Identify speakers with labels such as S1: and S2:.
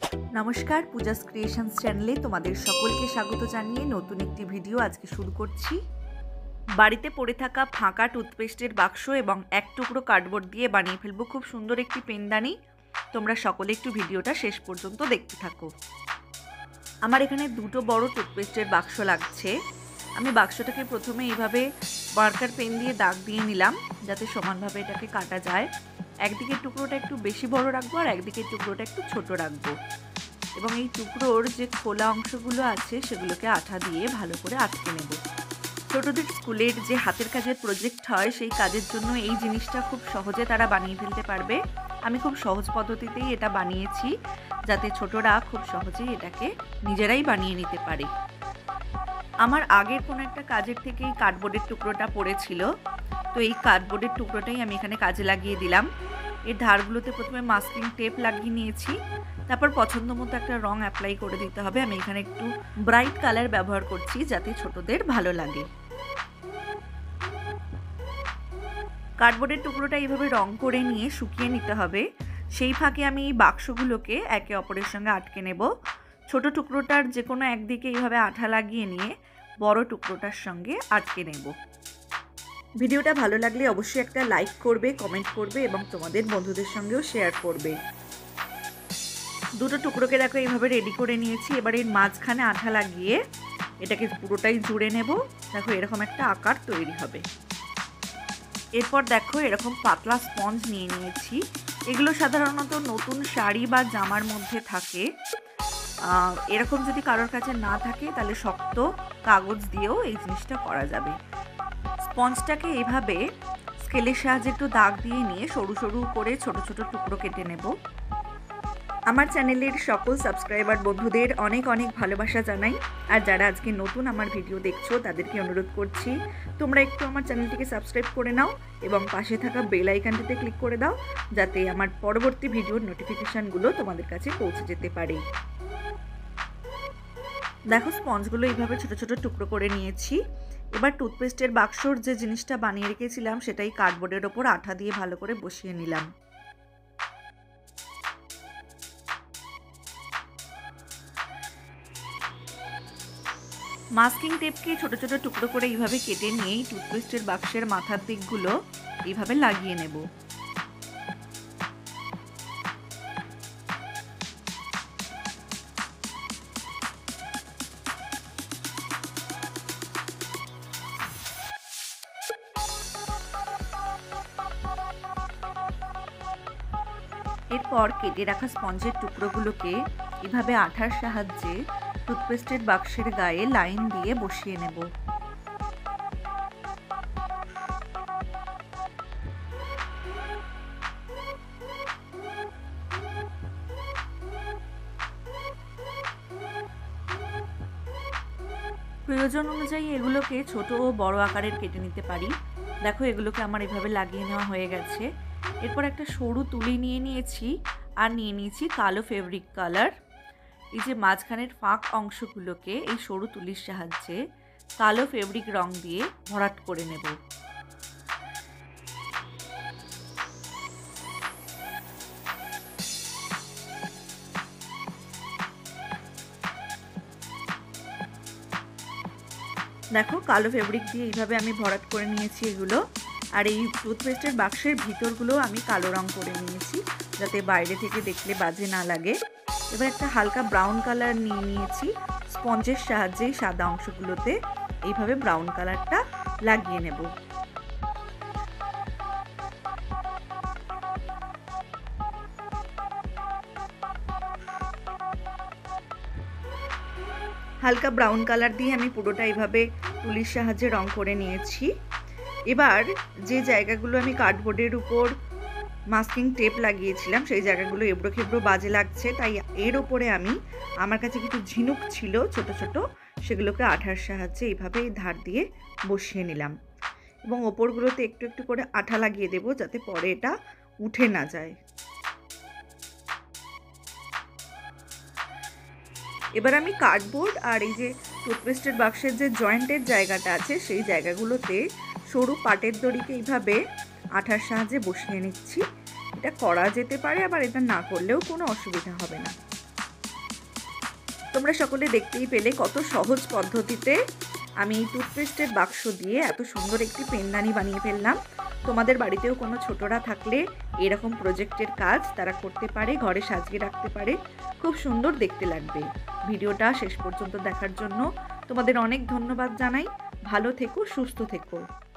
S1: নমস্কার, পূজাস ক্রিয়েশনস চ্যানেলে তোমাদের সকলকে স্বাগত জানিয়ে নতুন একটি ভিডিও আজকে শুরু করছি। বাড়িতে পড়ে থাকা ফাঁকা টুথপেস্টের বাক্স এবং এক টুকরো কার্ডবোর্ড দিয়ে বানিয়ে ফেলবো খুব সুন্দর একটি পেনদানি। তোমরা সকলে একটু ভিডিওটা শেষ পর্যন্ত দেখতে থাকো। আমার এখানে দুটো বড় টুথপেস্টের বাক্স লাগছে। আমি বাক্সটাকে প্রথমে এইভাবে মার্কার পেন দিয়ে দাগ দিয়ে নিলাম যাতে সমানভাবে এটাকে কাটা যায়। একদিকের টুকরোটা একটু বেশি বড় রাখবো আর একদিকের টুকরোটা একটু ছোট রাখবো এবং এই টুকরোর যে খোলা অংশগুলো আছে সেগুলোকে আঠা দিয়ে ভালো করে আটকে নেব। ছোটদের স্কুলের যে হাতের কাজের প্রজেক্ট হয় সেই কাজের জন্য এই জিনিসটা খুব সহজে তারা বানিয়ে ফেলতে পারবে। আমি খুব সহজ পদ্ধতিতেই এটা বানিয়েছি যাতে ছোটরা খুব সহজেই এটাকে নিজেরাই বানিয়ে নিতে পারে। আমার আগের কোনো একটা কাজের থেকে এই কার্ডবোর্ডের টুকরোটা পড়েছিল, তো এই কার্ডবোর্ডের টুকরোটাই আমি এখানে কাজে লাগিয়ে দিলাম। এর ধারগুলোতে প্রথমে মাস্কিং টেপ লাগিয়ে নিয়েছি, তারপর পছন্দ মতো একটা রং অ্যাপ্লাই করে দিতে হবে। আমি এখানে একটু ব্রাইট কালার ব্যবহার করছি যাতে ছোটদের ভালো লাগে। কার্ডবোর্ডের টুকরোটা এইভাবে রং করে নিয়ে শুকিয়ে নিতে হবে। সেই ফাঁকে আমি এই বাক্সগুলোকে একে অপরের সঙ্গে আটকে নেব। ছোট টুকরোটার যে কোনো একদিকে এইভাবে আঠা লাগিয়ে নিয়ে বড় টুকরোটার সঙ্গে আটকে নেব। ভিডিওটা ভালো লাগলে অবশ্যই একটা লাইক করবে, কমেন্ট করবে এবং তোমাদের বন্ধুদের সঙ্গেও শেয়ার করবে। দুটো টুকরোকে দেখো এইভাবে রেডি করে নিয়েছি। এবার এর মাঝখানে আঠা লাগিয়ে এটাকে পুরোটাই জুড়ে নেব। দেখো এরকম একটা আকার তৈরি হবে। এরপর দেখো এরকম পাতলা স্পঞ্জ নিয়ে নিয়েছি। এগুলো সাধারণত নতুন শাড়ি বা জামার মধ্যে থাকে। এরকম যদি কারোর কাছে না থাকে তাহলে শক্ত কাগজ দিয়েও এই জিনিসটা করা যাবে। স্পঞ্জটাকে এইভাবে স্কেলের সাহায্যে একটু দাগ দিয়ে নিয়ে সরু সরু করে ছোট ছোট টুকরো কেটে নেব। আমার চ্যানেলের সকল সাবস্ক্রাইবার বন্ধুদের অনেক অনেক ভালোবাসা জানাই। আর যারা আজকে নতুন আমার ভিডিও দেখছো তাদেরকে অনুরোধ করছি তোমরা একটু আমার চ্যানেলটিকে সাবস্ক্রাইব করে নাও এবং পাশে থাকা বেল আইকনটিতে ক্লিক করে দাও যাতে আমার পরবর্তী ভিডিওর নোটিফিকেশানগুলো তোমাদের কাছে পৌঁছে যেতে পারে। দেখো স্পঞ্জগুলো এইভাবে ছোট ছোট টুকরো করে নিয়েছি। এবার টুথপেস্টের বাক্সর যে জিনিসটা বানিয়ে রেখেছিলাম সেটাই কার্ডবোর্ডের ওপর আঠা দিয়ে ভালো করে বসিয়ে নিলাম। মাস্কিং টেপকে ছোট ছোট টুকরো করে এইভাবে কেটে নিয়েই টুথপেস্টের বাক্সের মাথার দিকগুলো এইভাবে লাগিয়ে নেব। এরপর কেটে রাখা স্পঞ্জের টুকরোগুলোকে এভাবে আঠার সাহায্যে টুথপেস্টের বাক্সের গায়ে লাইন দিয়ে বসিয়ে নেব। প্রয়োজন অনুযায়ী এগুলোকে ছোট ও বড় আকারের কেটে নিতে পারি। দেখো এগুলোকে আমার এভাবে লাগিয়ে নেওয়া হয়ে গেছে। এরপর একটা সরু তুলি নিয়ে নিয়েছি আর নিয়ে নিয়েছি কালো ফেব্রিক কালার। এই যে মাঝখানের ফাঁক অংশগুলোকে এই সরু তুলির সাহায্যে কালো ফেব্রিক রং দিয়ে ভরাট করে নেব। দেখো কালো ফেব্রিক দিয়ে এইভাবে আমি ভরাট করে নিয়েছি এগুলো। আর এই টুথপেস্টের বাক্সের ভিতরগুলো আমি কালো রং করে নিয়েছি যাতে বাইরে থেকে দেখলে বাজে না লাগে। এবার একটা হালকা ব্রাউন কালার নিয়ে নিয়েছি। স্পঞ্জের সাহায্যে সাদা অংশগুলোতে এইভাবে ব্রাউন কালারটা লাগিয়ে নেব। হালকা ব্রাউন কালার দিয়ে আমি পুরোটা এইভাবে তুলির সাহায্যে রং করে নিয়েছি। এবার যে জায়গাগুলো আমি কার্ডবোর্ডের উপর মাস্কিং টেপ লাগিয়েছিলাম সেই জায়গাগুলো এবড়ো খেবড়ো বাজে লাগছে, তাই এর ওপরে আমি আমার কাছে কিছু ঝিনুক ছিল ছোট ছোট, সেগুলোকে আঠার সাহায্যে এইভাবে ধার দিয়ে বসিয়ে নিলাম এবং ওপরগুলোতে একটু একটু করে আঠা লাগিয়ে দেবো যাতে পরে এটা উঠে না যায়। এবার আমি কার্ডবোর্ড আর এই যে টুথপেস্টের বাক্সের যে জয়েন্টের জায়গাটা আছে সেই জায়গাগুলোতে সরু পাটের দড়িকে এইভাবে আঠার সাহায্যে বসিয়ে নিচ্ছি। এটা করা যেতে পারে, আবার এটা না করলেও কোনো অসুবিধা হবে না। তোমরা সকলে দেখতেই পেলে কত সহজ পদ্ধতিতে আমি এই টুথপেস্টের বাক্স দিয়ে এত সুন্দর একটি পেনদানি বানিয়ে ফেললাম। তোমাদের বাড়িতেও কোনো ছোটরা থাকলে এরকম প্রজেক্টের কাজ তারা করতে পারে, ঘরে সাজিয়ে রাখতে পারে, খুব সুন্দর দেখতে লাগবে। ভিডিওটা শেষ পর্যন্ত দেখার জন্য তোমাদের অনেক ধন্যবাদ জানাই। ভালো থেকো, সুস্থ থেকো।